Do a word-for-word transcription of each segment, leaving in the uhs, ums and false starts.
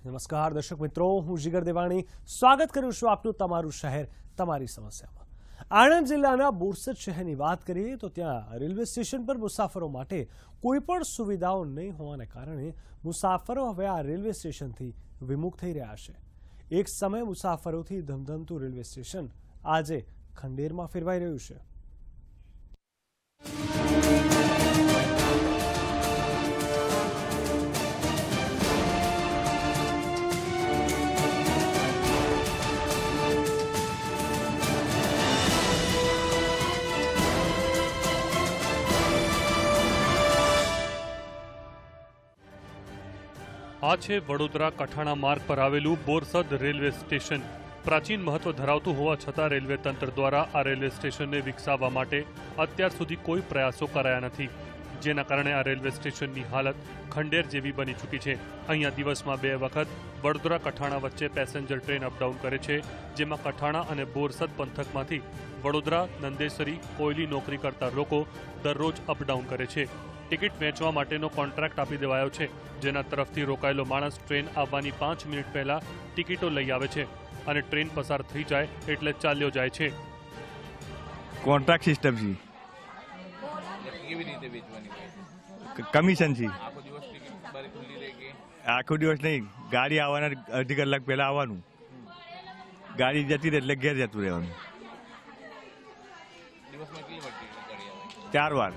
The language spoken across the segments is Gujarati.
નમસ્કાર દર્શક મિત્રો, હું જીગર દેવાણી સ્વાગત કરું છું આપનું તમારું શહેર તમારી સમસ્યામાં। આણંદ જિલ્લાના બોરસદ શહેરની વાત કરીએ તો ત્યાં રેલવે સ્ટેશન પર મુસાફરો માટે કોઈ પણ સુવિધાઓ નહીં હોવાને કારણે મુસાફરો હવે આ રેલવે સ્ટેશનથી વિમુખ થઈ રહ્યા છે। એક સમય મુસાફરોથી ધમધમતું રેલવે સ્ટેશન આજે ખંડેરમાં ફેરવાઈ રહ્યું છે। આ છે વડોદરા કઠાણા માર્ગ પર આવેલું બોરસદ રેલવે સ્ટેશન। પ્રાચીન મહત્વ ધરાવતું હોવા છતાં રેલવે તંત્ર દ્વારા આ રેલવે સ્ટેશનને વિકસાવવા માટે અત્યાર સુધી કોઈ પ્રયાસો કરાયા નથી, જેના કારણે આ રેલવે સ્ટેશનની હાલત ખંડેર જેવી બની ચૂકી છે। અહીંયા દિવસમાં બે વખત વડોદરા કઠાણા વચ્ચે પેસેન્જર ટ્રેન અપડાઉન કરે છે, જેમાં કઠાણા અને બોરસદ પંથકમાંથી વડોદરા, નંદેસરી, કોયલી નોકરી કરતા લોકો દરરોજ અપડાઉન કરે છે। ટિકિટ વેચવા માટેનો કોન્ટ્રાક્ટ આપી દેવાયો છે, જેના તરફથી રોકાયેલો માણસ ટ્રેન આવવાની પાંચ મિનિટ પહેલા ટિકિટો લઈ આવે છે અને ટ્રેન પસાર થઈ જાય એટલે ચાલ્યો જાય છે। કોન્ટ્રાક્ટ સિસ્ટમ છે, કેવી રીતે વેચવાની હોય? કમિશન છે। આખો દિવસ ટિકિટ બારે ખુલ્લી રહે કે આખો દિવસ નહીં, ગાડી આવવાના અડધી કલાક પહેલા આવવાનું, ગાડી જતી રહે એટલે ઘેર જતું રહેવાનું। દિવસમાં કેટલી વાર ટિકિટ કાઢી આવે? ચાર વાર।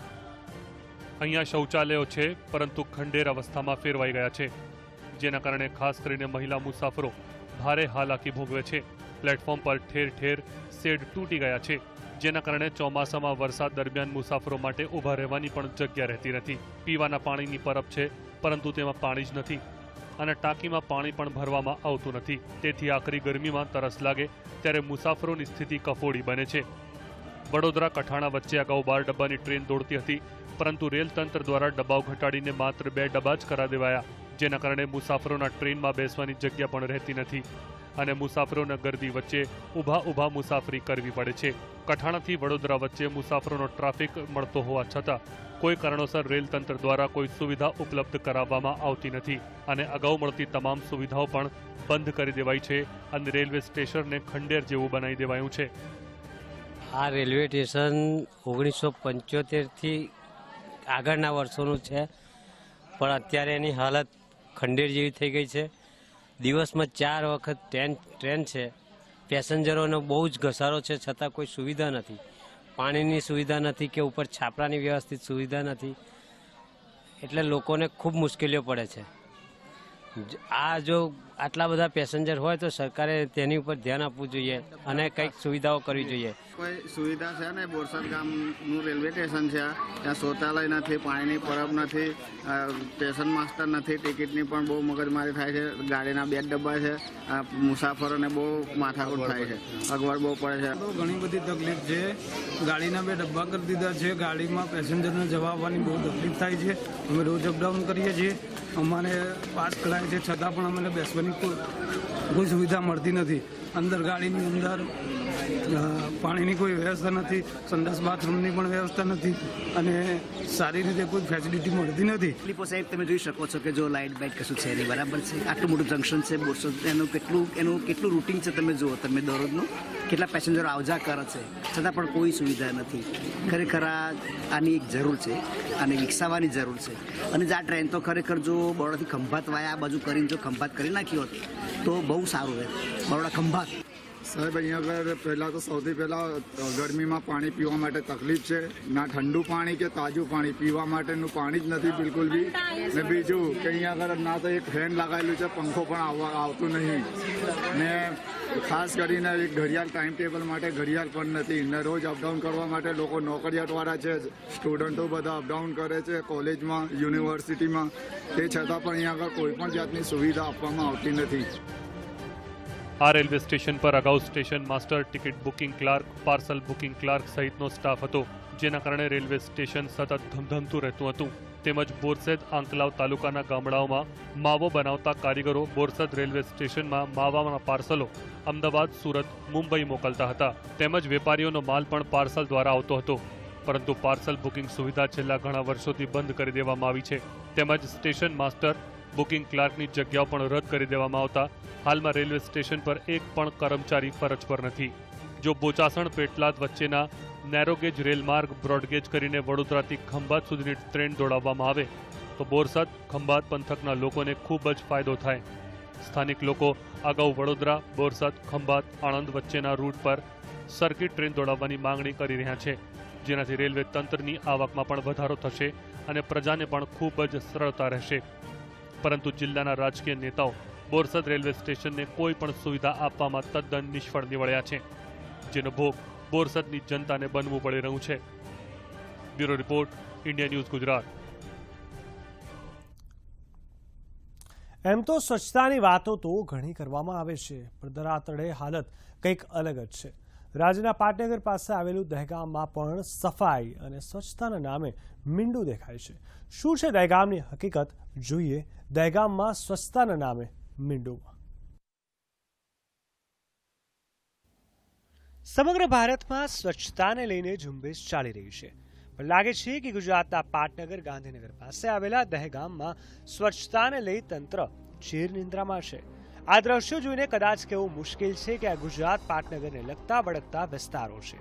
અહીંયા શૌચાલયો છે, પરંતુ ખંડેર અવસ્થામાં ફેરવાઈ ગયા છે, જેના કારણે ખાસ કરીને મહિલા મુસાફરો ભારે હાલાકી ભોગવે છે। પ્લેટફોર્મ પર ઠેર ઠેર શેડ તૂટી ગયા છે, જેના કારણે ચોમાસામાં વરસાદ દરમિયાન મુસાફરો માટે ઊભા રહેવાની પણ જગ્યા રહેતી નથી। પીવાના પાણીની પરબ છે, પરંતુ તેમાં પાણી જ નથી અને ટાંકીમાં પાણી પણ ભરવામાં આવતું નથી। તેથી આખરી ગરમીમાં તરસ લાગે ત્યારે મુસાફરોની સ્થિતિ કફોડી બને છે। વડોદરા કઠાણા વચ્ચે અગાઉ બાર ડબ્બાની ટ્રેન દોડતી હતી, પરંતુ રેલ તંત્ર દ્વારા ડબ્બાઓ ઘટાડીને માત્ર બે ડબ્બા જ કરા દેવાયા, જેના કારણે મુસાફરોના ટ્રેનમાં બેસવાની જગ્યા પણ રહેતી નથી અને મુસાફરોના ગર્દી વચ્ચે ઊભા ઊભા મુસાફરી કરવી પડે છે। કઠાણાથી વડોદરા વચ્ચે મુસાફરોનો ટ્રાફિક મળતો હોવા છતાં કોઈ કારણોસર રેલ તંત્ર દ્વારા કોઈ સુવિધા ઉપલબ્ધ કરાવવામાં આવતી નથી અને અગાઉ મળતી તમામ સુવિધાઓ પણ બંધ કરી દેવાઈ છે અને રેલવે સ્ટેશનને ખંડેર જેવું બનાવી દેવાયું છે। આ રેલવે સ્ટેશન ઓગણીસો પંચોતેરથી આગળના વર્ષોનું છે, પણ અત્યારે એની હાલત ખંડેર જેવી થઈ ગઈ છે। દિવસમાં ચાર વખત ટ્રેન ટ્રેન છે, પેસેન્જરોનો બહુ જ ઘસારો છે, છતાં કોઈ સુવિધા નથી। પાણીની સુવિધા નથી કે ઉપર છાપરાની વ્યવસ્થિત સુવિધા નથી, એટલે લોકોને ખૂબ મુશ્કેલીઓ પડે છે। આ જો આટલા બધા પેસેન્જર હોય તો સરકારે તેની ઉપર ધ્યાન આપવું જોઈએ અને કંઈક સુવિધાઓ કરવી જોઈએ। કોઈ સુવિધા છે ને? બોરસદ ગામનું રેલવે સ્ટેશન છે, ત્યાં શૌચાલય નથી, પાણીની પરબ નથી, સ્ટેશન માસ્ટર નથી, ટિકિટની પણ બહુ મગજમારી થાય છે, ગાડીના બે ડબ્બા છે, મુસાફરોને બહુ માથાકૂટ થાય છે, અગવડ બહુ પડે છે। તો ઘણી બધી તકલીફ છે, ગાડીના બે ડબ્બા કરી દીધા છે, ગાડીમાં પેસેન્જરને જવા આવવાની બહુ તકલીફ થાય છે। અમે રોજ અપડાઉન કરીએ છીએ, અમારે પાસ કરાય છે, છતાં પણ અમને બેસવાની કોઈ કોઈ સુવિધા મળતી નથી। અંદર ગાડીની અંદર પાણીની કોઈ વ્યવસ્થા નથી, સંડાસ બાથરૂમની પણ વ્યવસ્થા નથી અને સારી રીતે કોઈ ફેસિલિટી મળતી નથી। તકલીફો સાહેબ તમે જોઈ શકો છો કે જો લાઇટ બાઇટ કશું છે નહીં, બરાબર છે, આટલું મોટું જંકશન છે બોરસદ, એનું કેટલું એનું કેટલું રૂટિંગ છે તમે જુઓ, તમે દરરોજનું કેટલા પેસેન્જરો આવજા કરે છે, છતાં પણ કોઈ સુવિધા નથી। ખરેખર આની એક જરૂર છે, આને વિકસાવવાની જરૂર છે અને આ ટ્રેન તો ખરેખર જો બરોડાથી ખંભાત વાયા આ બાજુ કરીને જો ખંભાત કરી નાખી હોત તો બહુ સારું રહે। બરોડા ખંભાત સાહેબ, અહીંયા આગળ પહેલાં તો સૌથી પહેલાં ગરમીમાં પાણી પીવા માટે તકલીફ છે, ના ઠંડુ પાણી કે તાજું પાણી, પીવા માટેનું પાણી જ નથી બિલકુલ બી। ને બીજું કે અહીંયા આગળ ના તો એક ફેન લગાવેલું છે, પંખો પણ આવવા આવતું નહીં ને ખાસ કરીને એક ઘડિયાળ ટાઈમ ટેબલ માટે ઘડિયાળ પણ નથી ને રોજ અપડાઉન કરવા માટે લોકો નોકરિયાતવાળા છે, સ્ટુડન્ટો બધા અપડાઉન કરે છે કોલેજમાં, યુનિવર્સિટીમાં, તે છતાં પણ અહીંયા આગળ કોઈ પણ જાતની સુવિધા આપવામાં આવતી નથી। આ રેલવે સ્ટેશન પર અગાઉ station master, ticket booking clerk, parcel booking clerk સહિતનો સ્ટાફ હતો, જેના કારણે રેલવે સ્ટેશન સતત ધમધમતું રહેતું હતું। તેમજ બોરસદ આંકલાવ તાલુકાના ગામડાઓમાં માવો બનાવતા કારીગરો બોરસદ રેલવે સ્ટેશનમાં માવાના પાર્સલો અમદાવાદ, સુરત, મુંબઈ મોકલતા હતા। તેમજ વેપારીઓનો માલ પણ પાર્સલ દ્વારા આવતો હતો, પરંતુ પાર્સલ બુકિંગ સુવિધા છેલ્લા ઘણા વર્ષોથી બંધ કરી દેવામાં આવી છે। તેમજ સ્ટેશન માસ્ટર, બુકિંગ ક્લાર્કની જગ્યાઓ પણ રદ કરી દેવામાં આવતા હાલમાં રેલવે સ્ટેશન પર એક પણ કર્મચારી ફરજ પર નથી. જો બોચાસણ પેટલાદ વચ્ચેના નેરોગેજ રેલમાર્ગ બ્રોડગેજ કરીને વડોદરાથી ખંભાત સુધીની ટ્રેન દોડાવવામાં આવે તો બોરસદ ખંભાત પંથકના લોકોને ખૂબ જ ફાયદો થાય. સ્થાનિક લોકો અગાઉ વડોદરા, બોરસદ, ખંભાત, આણંદ વચ્ચેના રૂટ પર સર્કિટ ટ્રેન દોડાવવાની માંગણી કરી રહ્યા છે, જેનાથી રેલવે તંત્રની આવકમાં પણ વધારો થશે અને પ્રજાને પણ ખૂબ જ સરળતા રહેશે. પરંતુ જિલ્લાના રાજકીય નેતાઓ બોરસદ રેલવે સ્ટેશનને કોઈ પણ સુવિધા આપવામાં તદ્દન નિષ્ફળ નીવડ્યા છે, જેનો ભોગ બોરસદની જનતાને બનવું પડી રહ્યું છે. Bureau report, India News Gujarat. એમ તો સ્વચ્છતાની વાતો તો ઘણી કરવામાં આવે છે, પણ દરાતળે હાલત કંઈક અલગ જ છે. રાજ્યના પાટનગર પાસે આવેલું દહેગામમાં પણ સફાઈ અને સ્વચ્છતાના નામે મીંડું દેખાય છે. શું છે દહેગામની હકીકત? જોઈએ દહેગામમાં સ્વચ્છતાના નામે મીંડુમાં. સમગ્ર ભારતમાં સ્વચ્છતાને લઈને ઝુંબેશ ચાલી રહી છે, પણ લાગે છે કે ગુજરાતના પાટનગર ગાંધીનગર પાસે આવેલા દહેગામમાં સ્વચ્છતાને લઈ તંત્ર ચીરનિંદ્રામાં છે. આ દ્રશ્યો જોઈને કદાચ કહેવું મુશ્કેલ છે કે આ ગુજરાત પાટનગરને લગતા વળગતા વિસ્તારો છે.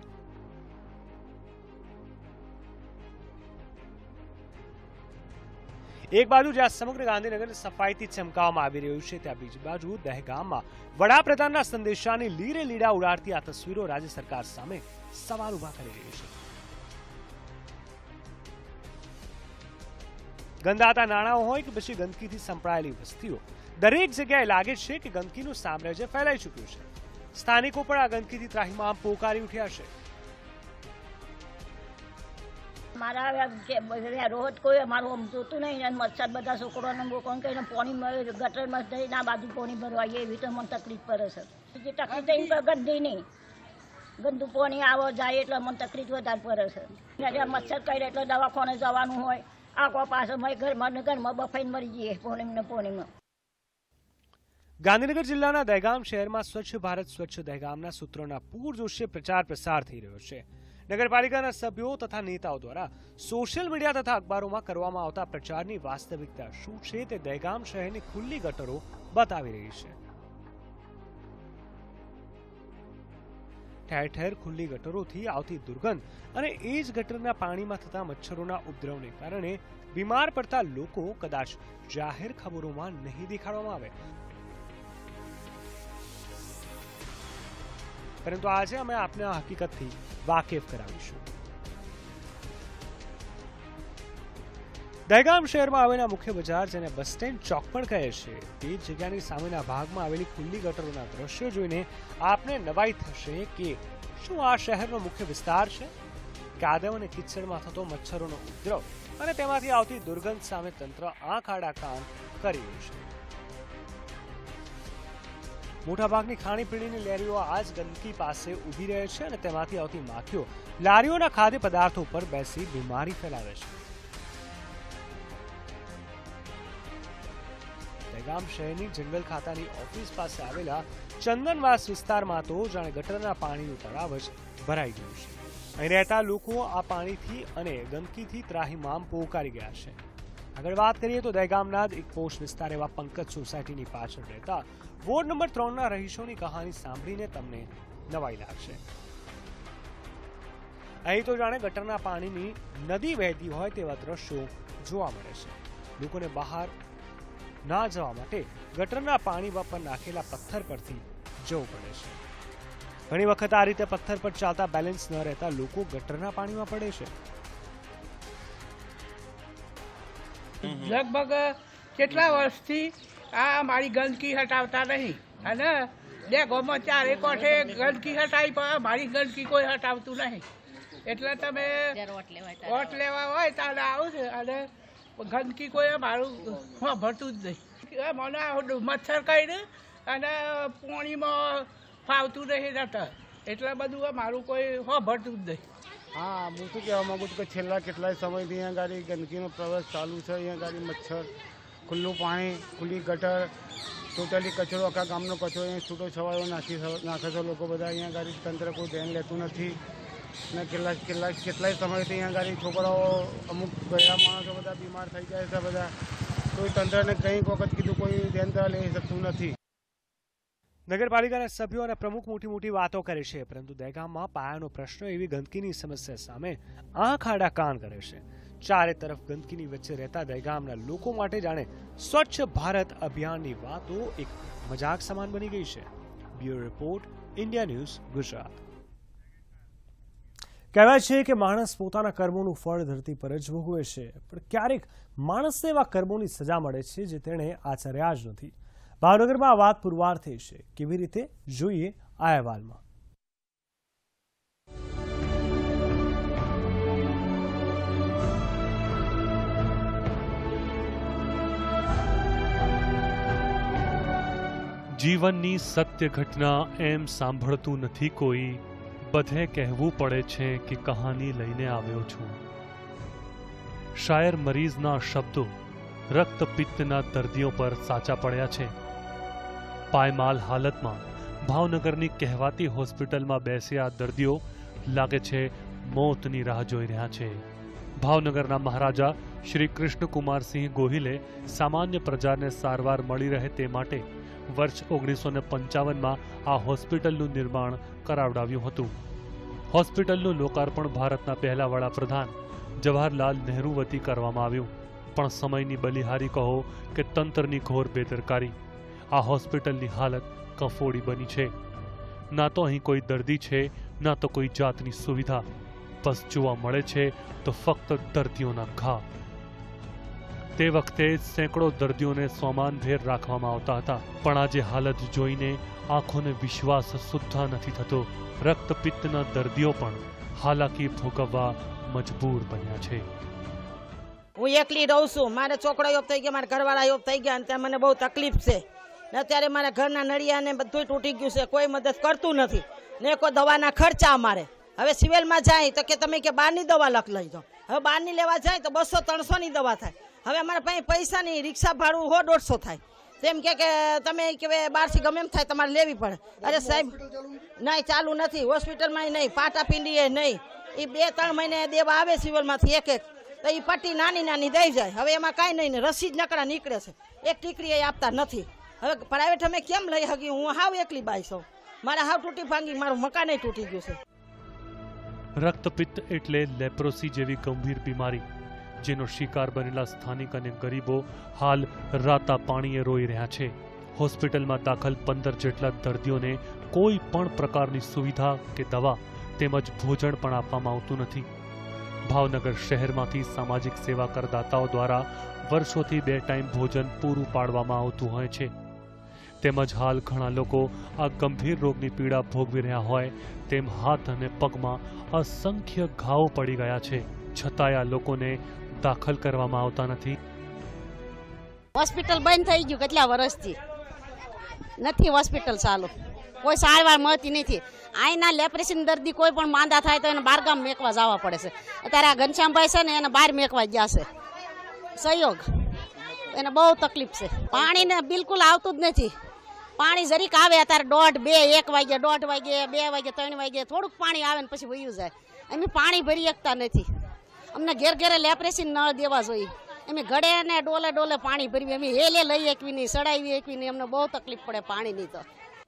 એક બાજુ જ્યાં સમગ્ર ગાંધીનગર સફાઈથી ચમકાવવામાં આવી રહ્યું છે, ત્યાં બીજી બાજુ દહેગામમાં વડાપ્રધાનના સંદેશાની લીરે લીડા ઉડાડતી આ તસવીરો રાજ્ય સરકાર સામે સવાલ ઉભા કરી રહી છે. ગંદાતા નાણાઓ હોય કે પછી ગંદકીથી સંકળાયેલી વસ્તીઓ, દરેક જગ્યાએ લાગે છે કે ગંદકીનું સામ્રાજ્ય ફેલાઈ ચૂક્યું છે. સ્થાનિકો પણ આ ગંદકીથી ત્રાહિમામ પોકારી ઉઠ્યા છે. મારા રોજ કોઈ અમારું આમ જોતું નહીં, મચ્છર બધા છોકરોને લોકોને કહીને પાણી ગટરમાં જઈને આ બાજુ પાણી ભરવા એવી તો મને તકલીફ પડે છે. બીજી તકલીફ ગંદી નહીં, ગંદુ પાણી આવો જાય એટલે મને તકલીફ વધારે પડે છે. મચ્છર કરે એટલે દવાખાને જવાનું હોય, આખો પાછો ઘરમાં ઘરમાં બફાઈને મરી જઈએ પોણીને પોણીમાં. ગાંધીનગર જિલ્લાના દહેગામ શહેરમાં સ્વચ્છ ભારત સ્વચ્છ દહેગામના સૂત્રોના પૂરજોશે પ્રચાર પ્રસાર થઈ રહ્યો છે. નગરપાલિકાના સભ્યો તથા નેતાઓ દ્વારા સોશિયલ મીડિયા તથા અખબારોમાં કરવામાં આવતા પ્રચારની વાસ્તવિકતા શું છે તે દહેગામ શહેરની ખુલ્લી ગટરો બતાવી રહી છે. ઠેર ઠેર ખુલ્લી ગટરોથી આવતી દુર્ગંધ અને એ જ ગટરના પાણીમાં થતા મચ્છરોના ઉપદ્રવને કારણે બીમાર પડતા લોકો કદાચ જાહેર ખબરોમાં નહીં દેખાડવામાં આવે, પરંતુ આજે અમે આપને આ હકીકતથી વાકેફ કરાવીશું. દહેગામ શહેરમાં આવેલા મુખ્ય બજાર, જેને બસ સ્ટેન્ડ ચોક પણ કહે છે, તે જગ્યાની સામેના ભાગમાં આવેલી ખુલ્લી ગટરોના દ્રશ્યો જોઈને આપને નવાઈ થશે કે શું આ શહેરનો મુખ્ય વિસ્તાર છે? કાદવ અને કિચડમાં થતો મચ્છરોનો ઉપદ્રવ અને તેમાંથી આવતી દુર્ગંધ સામે તંત્ર આંખ આડા કાન કરી રહ્યું છે. મોટાભાગની ખાણીપીણીની લારીઓ આ જ ગંદકી પાસે ઊભી રહે છે અને તેમાંથી આવતી માખીઓ લારીઓના ખાદ્ય પદાર્થો પર બેસી બીમારી ફેલાવે છે. દહેગામ શહેરની જંગલ ખાતાની ઓફિસ પાસે આવેલા ચંદનવાસ વિસ્તારમાં તો જાણે ગટરના પાણીનું તળાવ જ ભરાઈ ગયું છે. અહીં રહેતા લોકો આ પાણીથી અને ગંદકીથી ત્રાહિમામ પોકારી ગયા છે. આગળ વાત કરીએ તો દહેગામના જ એક પોશ વિસ્તાર એવા પંકજ સોસાયટીની પાછળ રહેતા વોર્ડ નંબર ત્રણના રહીશોની કહાની સાંભળીને તમને નવાઈ લાગશે. અહીં તો જાણે ગટરના પાણીની નદી વહેતી હોય તેવા દ્રશ્યો જોવા મળે છે. લોકોને બહાર ના જવા માટે ગટરના પાણી પર નાખેલા પથ્થર પરથી જવું પડે છે. ઘણી વખત આ રીતે પથ્થર પર ચાલતા બેલેન્સ ન રહેતા લોકો ગટરના પાણીમાં પડે છે. લગભગ કેટલા વર્ષથી આ મારી ગંદકી હટાવતા નહીં, અને બે ગામમાં ચારે કોઠે ગંદકી હટાવી પણ મારી ગંદકી કોઈ હટાવતું નહીં. એટલે તમે વોટ લેવા હોય ત્યારે આવું છે, અને ગંદકી કોઈ મારું ભરતું જ નહીં. મને મચ્છર કાઢ્યું અને પાણીમાં ફાવતું નહીં રહેતા, એટલે બધું મારું કોઈ હો ભરતું જ નહીં. હા, હું શું કહેવા માગું છું કે છેલ્લા કેટલાય સમયથી અહીંયા ગાડી ગંદકીનો પ્રવેશ ચાલુ છે. અહીંયા ગાડી મચ્છર, ખુલ્લું પાણી, ખુલ્લી ગટર, ટોટલી કચરો, આખા ગામનો કચરો અહીંયા છૂટો છવાયો નાખી નાખે છે લોકો બધા. અહીંયા ગાડી તંત્ર કોઈ ધ્યાન લેતું નથી ને કેટલા કેટલા કેટલાય સમયથી અહીંયા ગાડી છોકરાઓ, અમુક ગયા માણસો બધા બીમાર થઈ જાય છે બધા. તો એ તંત્રને કંઈક વખત કીધું કોઈ ધ્યાન લઈ શકતું નથી. નગરપાલિકાના સભ્યો અને પ્રમુખ મોટી મોટી વાતો કરે છે, પરંતુ દહેગામમાં પાયાનો પ્રશ્ન એવી ગંદકીની સમસ્યા સામે આંખ આડા કાન કરે છે. ચારે તરફ ગંદકીની વચ્ચે રહેતા દહેગામના લોકો માટે જાણે સ્વચ્છ ભારત અભિયાનની વાતો એક મજાક સમાન બની ગઈ છે. Bureau report, India News, Gujarat. કહેવાય છે કે માણસ પોતાના કર્મોનું ફળ ધરતી પર જ ભોગવે છે, પણ ક્યારેક માણસને એવા કર્મોની સજા મળે છે જે તેણે આચર્યા જ નથી. ભાવનગરમાં આ વાત પુરવાર થઈ છે. કેવી રીતે, જોઈએ આ અહેવાલમાં. જીવનની સત્ય ઘટના એમ સાંભળતું નથી કોઈ, બધે કહેવું પડે છે કે કહાની લઈને આવ્યો છું. શાયર મરીઝના શબ્દો રક્તપિત્તના દર્દીઓ પર સાચા પડ્યા છે. પાયમાલ હાલતમાં ભાવનગરની કહેવાતી હોસ્પિટલમાં બેસ્યા દર્દીઓ લાગે છે મોતની રાહ જોઈ રહ્યા છે. ભાવનગરના મહારાજા શ્રી કૃષ્ણકુમારસિંહ ગોહિલે સામાન્ય પ્રજાને સારવાર મળી રહે તે માટે વર્ષ ઓગણીસો ને પંચાવનમાં આ હોસ્પિટલનું નિર્માણ કરાવડાવ્યું હતું. હોસ્પિટલનું લોકાર્પણ ભારતના પહેલા વડાપ્રધાન જવાહરલાલ નહેરુ વતી કરવામાં આવ્યું, પણ સમયની બલિહારી કહો કે તંત્રની ઘોર બેદરકારી આ હોસ્પિટલની હાલત કફોડી બની છે. ના તો અહીં કોઈ દર્દી છે, ના તો કોઈ જાતની સુવિધા. બસ જોવા મળે છે તો ફક્ત દર્દીઓના ઘા. તે વખતે સેંકડો દર્દીઓને સોમાનભેર રાખવામાં આવતા હતા, પણ આજે હાલત જોઈને આંખોને વિશ્વાસ સુદ્ધા નથી થતો. રક્તપિત્તના દર્દીઓ પણ હાલાકી ભોગવવા મજબૂર બન્યા છે. હું એકલી રહું છું, મારે છોકરા યોગ થઈ ગયા, મારા ઘરવાળા યોગ થઈ ગયા, અને ત્યાં મને બહુ તકલીફ છે. ને અત્યારે મારા ઘરના નળિયા ને બધું તૂટી ગયું છે, કોઈ મદદ કરતું નથી ને કોઈ દવાના ખર્ચા. અમારે હવે સિવિલમાં જાય તો કે તમે કે બહારની દવા લખ લઈ જાઓ. હવે બહારની લેવા જાય તો બસો ત્રણસો ની દવા થાય. હવે અમારા પાસે પૈસા નહીં, રિક્ષા ભાડું હો દોઢસો થાય. તેમ કે તમે કે બહારથી ગમે એમ થાય તમારે લેવી પડે. અરે સાહેબ નહીં, ચાલુ નથી હોસ્પિટલમાં, નહીં પાટાપિંડી એ નહીં. એ બે ત્રણ મહિને દેવા આવે સિવિલમાંથી એક એક, તો એ પટ્ટી નાની નાની દઈ જાય. હવે એમાં કાંઈ નહીં ને રસીદ નકરા નીકળે છે, એક ટીકરી એ આપતા નથી. હવે પ્રાઇવેટ અમે કેમ લઈ શકી? હું હાવ એકલી બાઈ છું, મારા હાવ તૂટી ભાંગી, મારું મકાન તૂટી ગયું છે. રક્તપિત્ત એટલે લેપ્રોસી જેવી ગંભીર બીમારી, જેનો શિકાર બનેલા સ્થાનિક અને ગરીબો હાલ રાતા પાણીએ રોઈ રહ્યા છે. હોસ્પિટલમાં દાખલ પંદર જેટલા દર્દીઓને કોઈ પણ પ્રકારની સુવિધા કે દવા તેમજ ભોજન પણ આપવામાં આવતું નથી. ભાવનગર શહેરમાંથી સામાજિક સેવા કરદાતાઓ દ્વારા વર્ષોથી બે ટાઈમ ભોજન પૂરું પાડવામાં આવતું હોય છે. તેમજ હાલ ઘણા લોકો આ ગંભીર રોગની પીડા ભોગવી રહ્યા હોય તેમ હાથ અને પગમાં અસંખ્ય ઘાવ પડી ગયા છે, છતાંય આ લોકોને દાખલ કરવામાં આવતા નથી. હોસ્પિટલ બંધ થઈ ગયું કેટલા વર્ષથી, નથી હોસ્પિટલ ચાલુ, કોઈ સારવાર મળતી નથી. અહીંના લેપ્રેશન દર્દી કોઈ પણ માંદા થાય તો એને બારગામ મેકવા જવા પડે છે. અત્યારે આ ઘનશ્યામભાઈ છે ને એને બહાર મેકવા ગયા છે સહયોગ, એને બહુ તકલીફ છે. પાણીને બિલકુલ આવતું જ નથી. પાણી જરીક આવે અત્યારે દોઢ બે એક વાગે, દોઢ વાગે, બે વાગે, ત્રણ વાગે થોડુંક પાણી આવે ને પછી વયું જાય. અમે પાણી ભરી શકતા નથી. અમને ઘેર ઘેરે લેપ્રેશન નળ દેવા જોઈએ. અમે ઘડે ને ડોલે ડોલે પાણી ભરવી, અમે હેલે લઈ એકવી નહીં, સડાવી એકવી નહીં, અમને બહુ તકલીફ પડે પાણીની. તો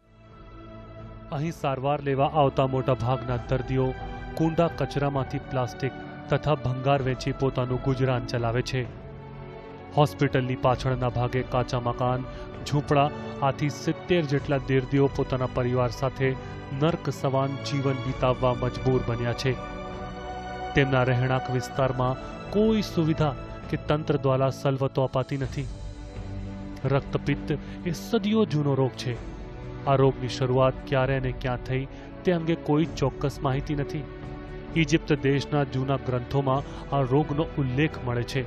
અહીં સારવાર લેવા આવતા મોટા ભાગના દર્દીઓ કુંડા કચરામાંથી પ્લાસ્ટિક તથા ભંગાર વેચી પોતાનું ગુજરાન ચલાવે છે. હોસ્પિટલની પાછળના ભાગે કાચા મકાન, ઝૂંપડા, આથી સિત્તેર જેટલા દર્દીઓ પોતાના પરિવાર સાથે નર્ક સમાન જીવન વિતાવવા મજબૂર બન્યા છે. તેમના રહેણાંક વિસ્તારમાં કોઈ સુવિધા કે તંત્ર દ્વારા સવલતો અપાતી નથી. રક્તપિત્ત એ સદીઓ જૂનો રોગ છે. આ રોગની શરૂઆત ક્યારે અને ક્યાં થઈ તે અંગે કોઈ ચોક્કસ માહિતી નથી. ઇજિપ્ત દેશના જૂના ગ્રંથોમાં આ રોગનો ઉલ્લેખ મળે છે.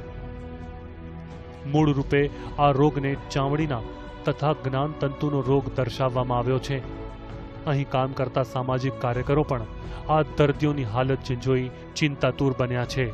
મૂળ રૂપે આ રોગને ચામડીના તથા જ્ઞાનતંતુનો રોગ દર્શાવવામાં આવ્યો છે. અહીં કામ કરતા સામાજિક કાર્યકરો પણ આ દર્દીઓની હાલત જોઈ ચિંતાતુર બન્યા છે.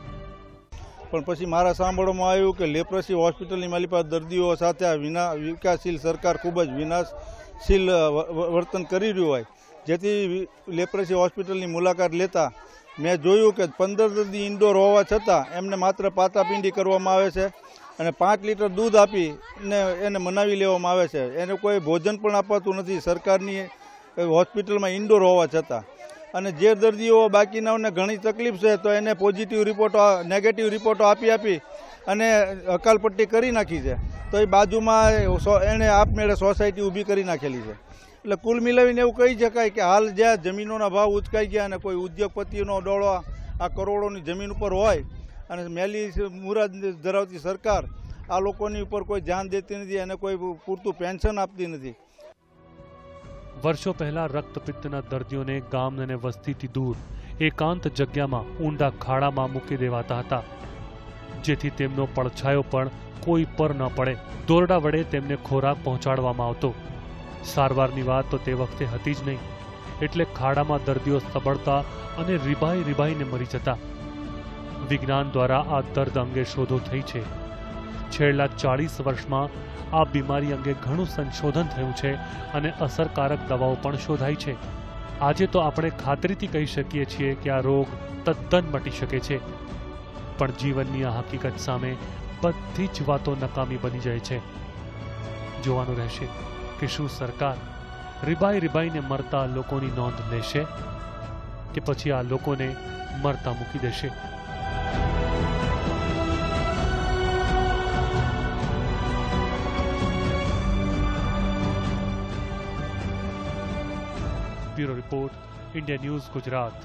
પણ પછી મારા સાંભળવામાં આવ્યું કે લેપ્રસી હોસ્પિટલની મારી પાસે દર્દીઓ સાથે આ વિના વિકાસશીલ સરકાર ખૂબ જ વિનાશશીલ વર્તન કરી રહ્યું હોય, જેથી લેપ્રસી હોસ્પિટલની મુલાકાત લેતા મેં જોયું કે પંદર દર્દી ઇન્ડોર હોવા છતાં એમને માત્ર પાતાપિંડી કરવામાં આવે છે. અને પાંચ લીટર દૂધ આપીને એને મનાવી લેવામાં આવે છે. એને કોઈ ભોજન પણ અપાતું નથી સરકારની હોસ્પિટલમાં ઇન્ડોર હોવા છતાં. અને જે દર્દીઓ બાકીનાઓને ઘણી તકલીફ છે તો એને પોઝિટિવ રિપોર્ટો નેગેટિવ રિપોર્ટો આપી આપી અને અકાલપટ્ટી કરી નાખી છે. તો એ બાજુમાં એણે આપમેળે સોસાયટી ઊભી કરી નાખેલી છે. એટલે કુલ મિલાવીને એવું કહી શકાય કે હાલ જ્યાં જમીનોના ભાવ ઉચકાઈ ગયા અને કોઈ ઉદ્યોગપતિનો ડોળો આ કરોડોની જમીન ઉપર હોય અને મેલી મુરાદ ધરાવતી સરકાર આ લોકોની ઉપર કોઈ ધ્યાન દેતી નથી અને કોઈ પૂરતું પેન્શન આપતી નથી. વર્ષો પહેલા રક્તપિત્તના દર્દીઓને ગામ અને વસ્તીથી દૂર એકાંત જગ્યામાં ઊંડા ખાડામાં મૂકી દેવાતા હતા, જેથી તેમનો પડછાયો પણ કોઈ પર ન પડે. દોરડા વડે તેમને ખોરાક પહોંચાડવામાં આવતો. સારવારની વાત તો તે વખતે હતી જ નહીં, એટલે ખાડામાં દર્દીઓ સબળતા અને રીબાઈ રીબાઈને મરી જતા. વિજ્ઞાન દ્વારા આ દર્દ અંગે શોધો થઈ છે. છેલ્લા ચાળીસ વર્ષમાં આ બીમારી અંગે ઘણું સંશોધન થયું છે અને અસરકારક દવાઓ પણ શોધાઈ છે. આજે તો આપણે ખાતરીથી કહી શકીએ છીએ કે આ રોગ તદ્દન મટી શકે છે. પણ જીવનની આ હકીકત સામે બધી જ વાતો નકામી બની જાય છે. જોવાનું રહેશે કે શું સરકાર રીબાઈ રીબાઈને મરતા લોકોની નોંધ લેશે કે પછી આ લોકોને મરતા મૂકી દેશે. Bureau report, India News, Gujarat.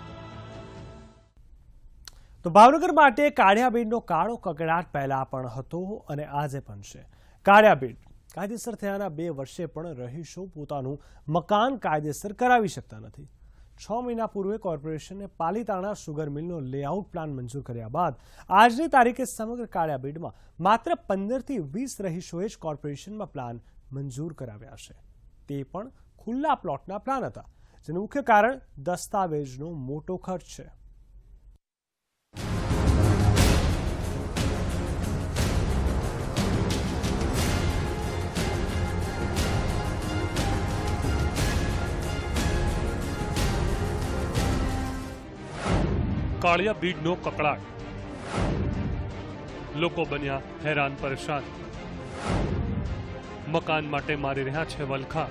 તો ભાવનગર માટે કાળિયાબીડનો કાળો કકડાટ પહેલા પણ હતો અને આજે પણ છે. કાળિયાબીડ કાયદેસર થયાના બે વર્ષે પણ રહીશો પોતાનું મકાન કાયદેસર કરાવી શકતા નથી. છ મહિના પૂર્વે કોર્પોરેશને પાલીતાણા શુગર મિલનો લેઆઉટ પ્લાન મંજૂર કર્યા બાદ આજની તારીખે સમગ્ર કાળિયાબીડમાં માત્ર પંદરથી વીસ રહીશોએ જ કોર્પોરેશનમાં પ્લાન મંજૂર કરાવ્યા છે. તે પણ ખુલ્લા પ્લોટના પ્લાન હતા, જેનું મુખ્ય કારણ દસ્તાવેજનો મોટો ખર્ચ છે. કાળિયાબીડનો કકળાટ. લોકો બન્યા હેરાન પરેશાન. મકાન માટે મારી રહ્યા છે વલખા.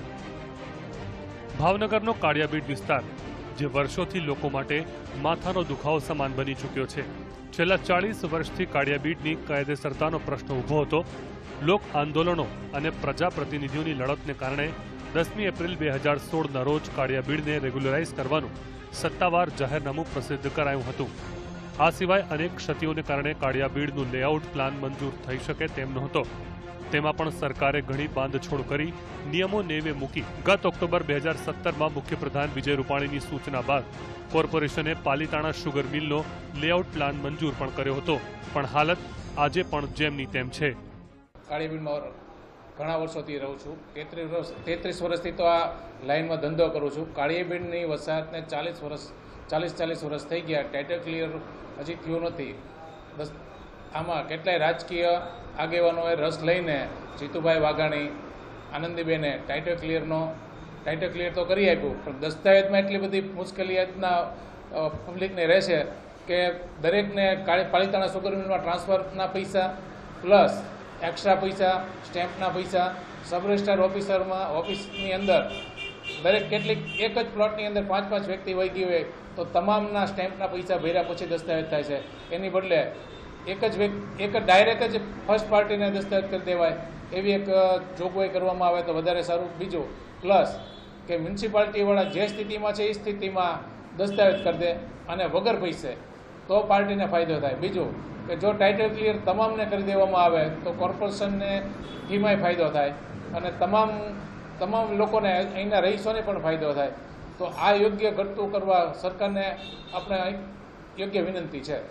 ભાવનગરનો કાળિયાબીડ વિસ્તાર જે વર્ષોથી લોકો માટે માથાનો દુખાવો સમાન બની ચૂક્યો છે. છેલ્લા ચાળીસ વર્ષથી કાળિયાબીડની કાયદેસરતાનો પ્રશ્ન ઊભો હતો. લોક આંદોલનો અને પ્રજાપ્રતિનિધિઓની લડતને કારણે દસમી એપ્રિલ બે હજાર સોળના રોજ કાળિયાબીડને રેગ્યુલરાઇઝ કરવાનું સત્તાવાર જાહેરનામું પ્રસિદ્ધ કરાયું હતું. આ સિવાય અનેક ક્ષતિઓને કારણે કાળિયાબીડનું લેઆઉટ પ્લાન મંજૂર થઈ શકે તેમ નહોતો. તેમાં પણ સરકારે ઘણી બાંધછોડ કરી નિયમો નેવે મૂકી. ગત ઓક્ટોબર બે હજાર સત્તરમાં મુખ્યપ્રધાન વિજય રૂપાણીની સૂચના બાદ કોર્પોરેશને પાલીતાણા શુગર મિલનો લેઆઉટ પ્લાન મંજૂર પણ કર્યો હતો. પણ હાલત આજે પણ જેમની તેમ છે. કાળિયાબીડમાં ઘણા વર્ષોથી રહું છું. તેત્રીસ વર્ષ તેત્રીસ વર્ષથી તો આ લાઇનમાં ધંધો કરું છું. કાળિયાબીડની વસાહતને ચાલીસ વર્ષ ચાલીસ ચાલીસ વર્ષ થઈ ગયા. ટાઇટલ ક્લિયર હજી થયું નથી. બસ આમાં કેટલાય રાજકીય આગેવાનોએ રસ લઈને જીતુભાઈ વાઘાણી, આનંદીબેને ટાઇટલ ક્લિયરનો ટાઇટલ ક્લિયર તો કરી આપ્યું, પણ દસ્તાવેજમાં એટલી બધી મુશ્કેલીના પબ્લિકને રહેશે કે દરેકને પાલીતાણા શુગર મિલમાં ટ્રાન્સફરના પૈસા પ્લસ એક્સ્ટ્રા પૈસા, સ્ટેમ્પના પૈસા, સબ રજિસ્ટ્રાર ઓફિસરમાં ઓફિસની અંદર દરેક કેટલીક એક જ પ્લોટની અંદર પાંચ પાંચ વ્યક્તિ વહી ગઈ હોય તો તમામના સ્ટેમ્પના પૈસા ભર્યા પછી દસ્તાવેજ થાય છે. એની બદલે એક જ વ્યક્તિ એક જ ડાયરેક્ટ જ ફર્સ્ટ પાર્ટીને દસ્તાવેજ કરી દેવાય એવી એક જોગવાઈ કરવામાં આવે તો વધારે સારું. બીજું પ્લસ કે મ્યુનિસિપાલિટીવાળા જે સ્થિતિમાં છે એ સ્થિતિમાં દસ્તાવેજ કરી દે અને વગર પૈસે તો પાર્ટીને ફાયદો થાય. બીજું કે જો ટાઇટલ ક્લિયર તમામને કરી દેવામાં આવે તો કોર્પોરેશનને ફીમાંય ફાયદો થાય અને તમામ તમામ લોકોને અહીંના રહીશોને પણ ફાયદો થાય. તો આ યોગ્ય ઘટતું કરવા સરકારને આપણે યોગ્ય વિનંતી છે.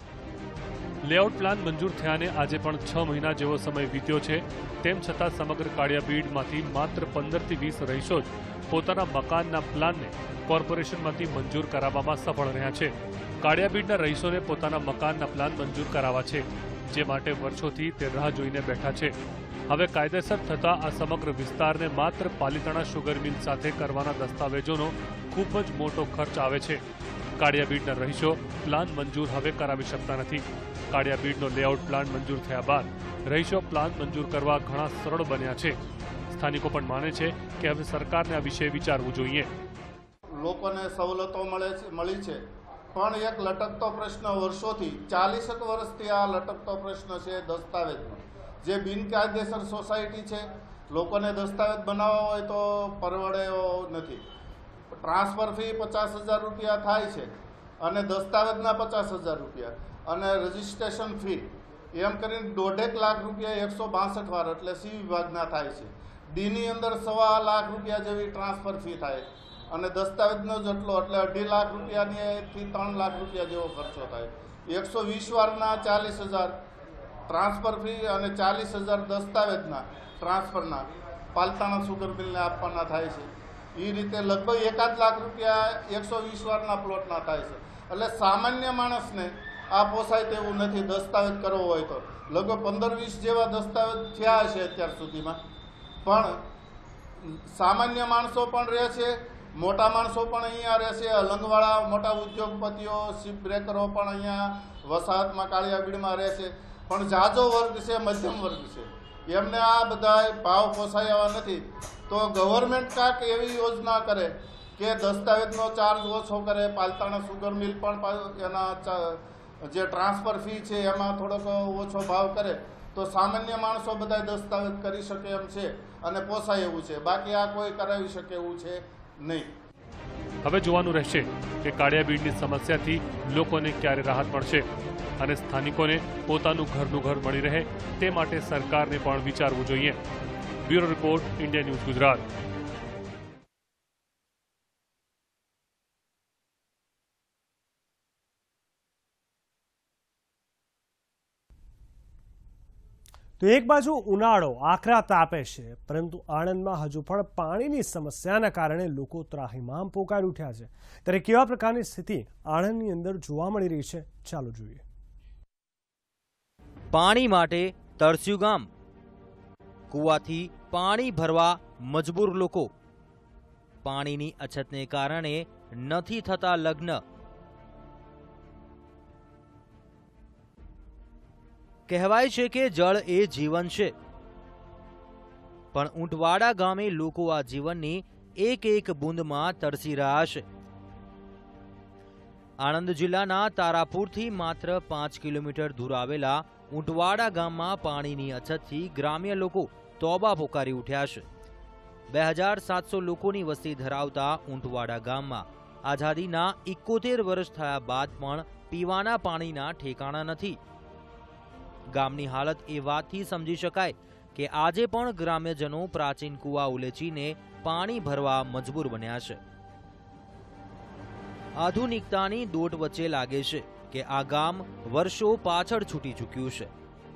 લેઆઉટ પ્લાન મંજૂર થયાને આજે પણ છ મહિના જેવો સમય વીત્યો છે. તેમ છતાં સમગ્ર કાળિયાબીડમાંથી માત્ર પંદરથી વીસ રહીશો જ પોતાના મકાનના પ્લાનને કોર્પોરેશનમાંથી મંજૂર કરાવવામાં સફળ રહ્યા છે. કાળિયાબીડના રહીશોને પોતાના મકાનના પ્લાન મંજૂર કરાવવા છે, જે માટે વર્ષોથી તે રાહ જોઈને બેઠા છે. હવે કાયદેસર થતા આ સમગ્ર વિસ્તારને માત્ર પાલીતાણા શુગર મિલ સાથે કરવાના દસ્તાવેજોનો ખૂબ જ મોટો ખર્ચ આવે છે. કાળિયાબીડના રહીશો પ્લાન મંજૂર હવે કરાવી શકતા નથી। કાળિયાબીડનો લેઆઉટ પ્લાન મંજૂર થયા બાદ રહીશો પ્લાન મંજૂર કરવા ઘણા સરળ બન્યા છે। સ્થાનિકો પણ માને છે કે હવે સરકારને આ વિશે વિચારવું જોઈએ। લોકોને સવલતો મળે છે મળી છે, પણ એક લટકતો પ્રશ્ન વર્ષોથી ચાલીસેક વર્ષથી આ લટકતો પ્રશ્ન છે દસ્તાવેજનો। જે બિનકાયદેસર સોસાયટી છે, લોકોને દસ્તાવેજ બનાવવા હોય તો પરવડે એવો નથી। ટ્રાન્સફર ફી પચાસ હજાર રૂપિયા થાય છે અને દસ્તાવેજના પચાસ હજાર રૂપિયા અને રજિસ્ટ્રેશન ફી એમ કરીને દોઢેક લાખ રૂપિયા એકસો બાસઠ વાર એટલે સી વિભાગના થાય છે। ડીની અંદર સવા લાખ રૂપિયા જેવી ટ્રાન્સફર ફી થાય અને દસ્તાવેજનો જેટલો એટલે અઢી લાખ રૂપિયાની ત્રણ લાખ રૂપિયા જેવો ખર્ચો થાય। એકસો વીસ વારના ચાલીસ હજાર ટ્રાન્સફર ફી અને ચાલીસ હજાર દસ્તાવેજના ટ્રાન્સફરના પાલતાણા સુગર મિલને આપવાના થાય છે। એ રીતે લગભગ એકાદ લાખ રૂપિયા એકસો વીસ વારના પ્લોટના થાય છે। એટલે સામાન્ય માણસને આ પોસાય તેવું નથી દસ્તાવેજ કરવો હોય તો। લગભગ પંદર વીસ જેવા દસ્તાવેજ થયા છે અત્યાર સુધીમાં, પણ સામાન્ય માણસો પણ રહે છે, મોટા માણસો પણ અહીંયા રહે છે, અલંગવાળા મોટા ઉદ્યોગપતિઓ શિપ બ્રેકરો પણ અહીંયા વસાહતમાં કાળિયાબીડમાં રહે છે, પણ જાજો વર્ગ છે, મધ્યમ વર્ગ છે, એમને આ બધા ભાવ પોસાય એવા નથી। તો ગવર્મેન્ટ કાંક એવી યોજના કરે કે દસ્તાવેજનો ચાર્જ ઓછો કરે, પાલતાણા સુગર મિલ પણ એના જે ટ્રાન્સફર ફી છે એમાં થોડોક ઓછો ભાવ કરે તો સામાન્ય માણસો બધા દસ્તાવેજ કરી શકે એમ છે અને પોસાય એવું છે। બાકી આ કોઈ કરાવી શકે એવું છે નહીં। હવે જોવાનું રહેશે કે કાળિયાબીડની સમસ્યાથી લોકોને ક્યારે રાહત મળશે અને સ્થાનિકોને પોતાનું ઘરનું ઘર મળી રહે તે માટે સરકારને પણ વિચારવું જોઈએ। Bureau report, India News Gujarat. તો એક બાજુ ઉનાળો આકરા તાપે છે, પરંતુ આણંદમાં હજુ પણ પાણીની સમસ્યાના કારણે લોકો ત્રાહિમામ પોકારી ઉઠ્યા છે। ત્યારે કેવા પ્રકારની સ્થિતિ આણંદની અંદર જોવા મળી રહી છે, ચાલો જોઈએ। પાણી માટે તરસ્યું ગામ, કૂવાથી પાણી ભરવા મજબૂર લોકો, પાણીની અછતને કારણે નથી થતા લગ્ન, કહેવાય છે કે જળ એ જીવન છે, પણ ઊંટવાડા ગામે લોકો આ જીવનની એક એક બૂંદમાં તરસી રહ્યા છે। આણંદ જિલ્લાના તારાપુરથી માત્ર પાંચ કિલોમીટર દૂર આવેલા ઊંટવાડા ગામમાં પાણીની અછતથી ગ્રામ્ય લોકો તોબા પોકારી ઉઠ્યા છે। બે હજાર સાતસો લોકોની વસ્તી ધરાવતા ઊંટવાડા ગામમાં આઝાદીના ઇકોતેર વર્ષ થયા બાદ પણ પીવાના પાણીના ઠેકાણા નથી। ગામની હાલત એ વાતથી સમજી શકાય કે આજે પણ ગ્રામ્યજનો પ્રાચીન કુવા ઉલેચીને પાણી ભરવા મજબૂર બન્યા છે। આધુનિકતાની દોટ વચ્ચે લાગે છે કે આ ગામ વર્ષો પાછળ છૂટી ચૂક્યું છે।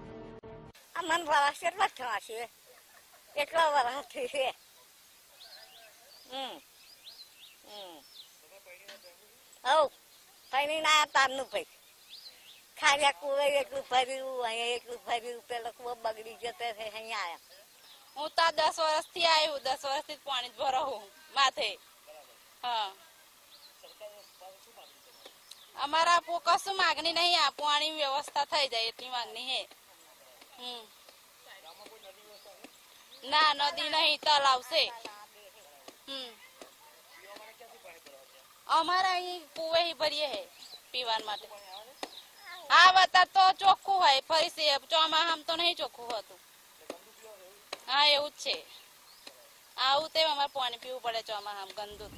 ખાલી કુવે એટલું ભર્યું, અહીંયા એટલું ભર્યું, પેલો કુવો બગડી જતો અહીંયા આવ્યા। હું તો દસ વર્ષથી આવ્યું, દસ વર્ષથી પાણી જ ભરાવું માથે। હા, અમારા કશું માગણી નહીં, આ પાણી વ્યવસ્થા થઈ જાય એટલી માંગણી હે। હમ ના, નદી નહીં, તલાવ છે। હમ અમારા અહીં કુવે ભરીએ હે પીવા માટે। આ વખત તો ચોખ્ખું હોય, ફરી છે ચોમાસામાં તો નહીં ચોખ્ખું હોતું। હા, એવું જ છે। આવું તેમ અમારે પાણી પીવું પડે ચોમાસામાં ગંદુ।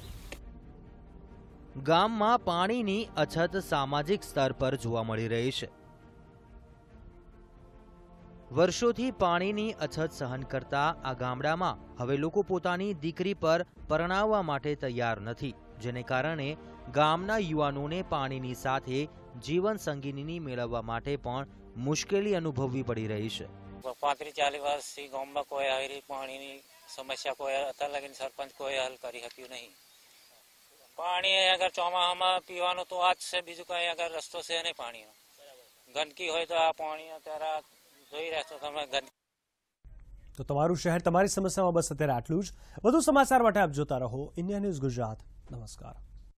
ગામમાં પાણીની અછત સામાજિક સ્તર પર જોવા મળી રહી છે। વર્ષોથી પાણીની અછત સહન કરતા આ ગામડામાં હવે લોકો પોતાની દીકરી પર પરણાવવા માટે તૈયાર નથી, જેને કારણે ગામના યુવાનોને પાણીની સાથે જીવન સંગીની મેળવવા માટે પણ મુશ્કેલી અનુભવવી પડી રહી છે। પાંત્રીસ ચાલીસ વર્ષથી ગામમાં કોઈ આવી પાણીની સમસ્યા કોઈ અત્યાર લગીને સરપંચ કોઈ હલ કરી શક્યું નહીં। પાણી અગર ચોમાસામાં પીવાનું તો આ જ છે, બીજું કઈ અગર રસ્તો છે નહીં પાણીનો। ગંદકી હોય તો આ પાણી અત્યારે જોઈ રહેશો તમે ગંદકી। તો તમારું શહેર તમારી સમસ્યામાં બસ અત્યારે આટલું જ। વધુ સમાચાર માટે આપ જોતા રહો ઇન્ડિયા ન્યૂઝ ગુજરાત। નમસ્કાર।